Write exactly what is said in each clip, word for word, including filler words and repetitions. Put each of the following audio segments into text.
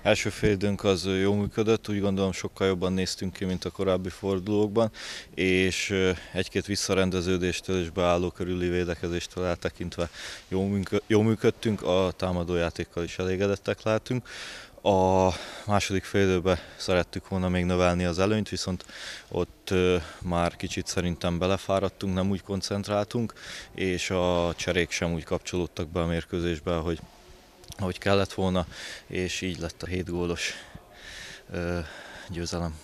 első félidőnk az jól működött, úgy gondolom sokkal jobban néztünk ki, mint a korábbi fordulókban, és egy-két visszarendeződéstől és beálló körüli védekezéstől eltekintve jól működtünk, a támadójátékkal is elégedettek lehetünk. A második félidőben szerettük volna még növelni az előnyt, viszont ott már kicsit szerintem belefáradtunk, nem úgy koncentráltunk, és a cserék sem úgy kapcsolódtak be a mérkőzésbe, ahogy, ahogy kellett volna, és így lett a hét gólos győzelem.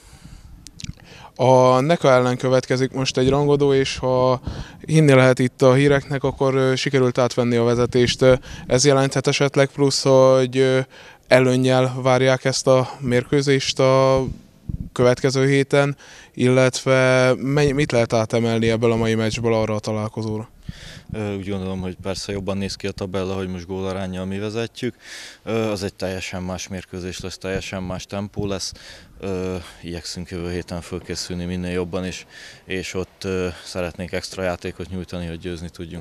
A Neka ellen következik most egy rangodó, és ha hinni lehet itt a híreknek, akkor sikerült átvenni a vezetést. Ez jelenthet esetleg plusz, hogy előnnyel várják ezt a mérkőzést a következő héten, illetve mit lehet átemelni ebből a mai meccsből arra a találkozóra? Úgy gondolom, hogy persze jobban néz ki a tabella, hogy most gólaránnyal mi vezetjük. Az egy teljesen más mérkőzés lesz, teljesen más tempó lesz. Igyekszünk jövő héten fölkészülni minél jobban, és, és ott szeretnék extra játékot nyújtani, hogy győzni tudjunk.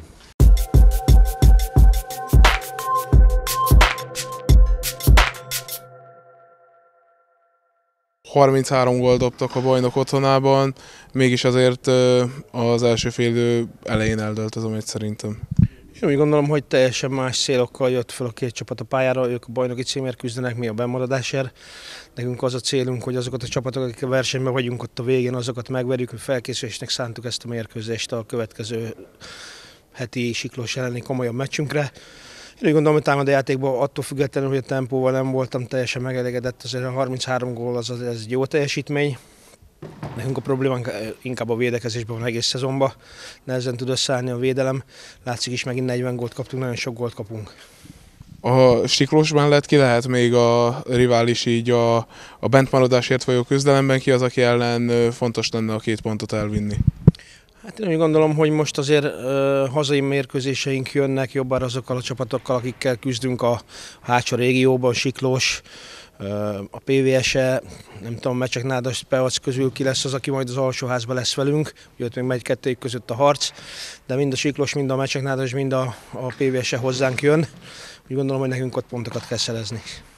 harminchárom gólt dobtak a Bajnok otthonában, mégis azért az első félidő elején eldőlt ez a meccs szerintem. Én úgy gondolom, hogy teljesen más célokkal jött fel a két csapat a pályára, ők a bajnoki címért küzdenek, mi a bemaradásért. Nekünk az a célunk, hogy azokat a csapatokat, akik a versenyben vagyunk ott a végén, azokat megverjük, hogy felkészülésnek szántuk ezt a mérkőzést a következő heti Siklós elleni komolyabb meccsünkre. Én úgy gondolom, hogy támadójátékban attól függetlenül, hogy a tempóval nem voltam teljesen megelégedett, azért a harminchárom gól az, az egy jó teljesítmény. Nekünk a problémánk inkább a védekezésben van egész szezonban, nehezen tud összeállni a védelem. Látszik is, megint negyven gólt kaptunk, nagyon sok gólt kapunk. A Siklós mellett ki lehet még a rivális így a, a bentmaradásért folyó küzdelemben, ki az, aki ellen fontos lenne a két pontot elvinni? Hát én úgy gondolom, hogy most azért uh, hazai mérkőzéseink jönnek jobban azokkal a csapatokkal, akikkel küzdünk a hátsó régióban, Siklós, uh, a pé vé es-e, nem tudom, Mecsek Nádas, Peac közül ki lesz az, aki majd az alsóházban lesz velünk, ugye ott még megy kettőjük között a harc, de mind a Siklós, mind a Mecsek Nádas, mind a, a pé vé es-e hozzánk jön. Úgy gondolom, hogy nekünk ott pontokat kell szerezni.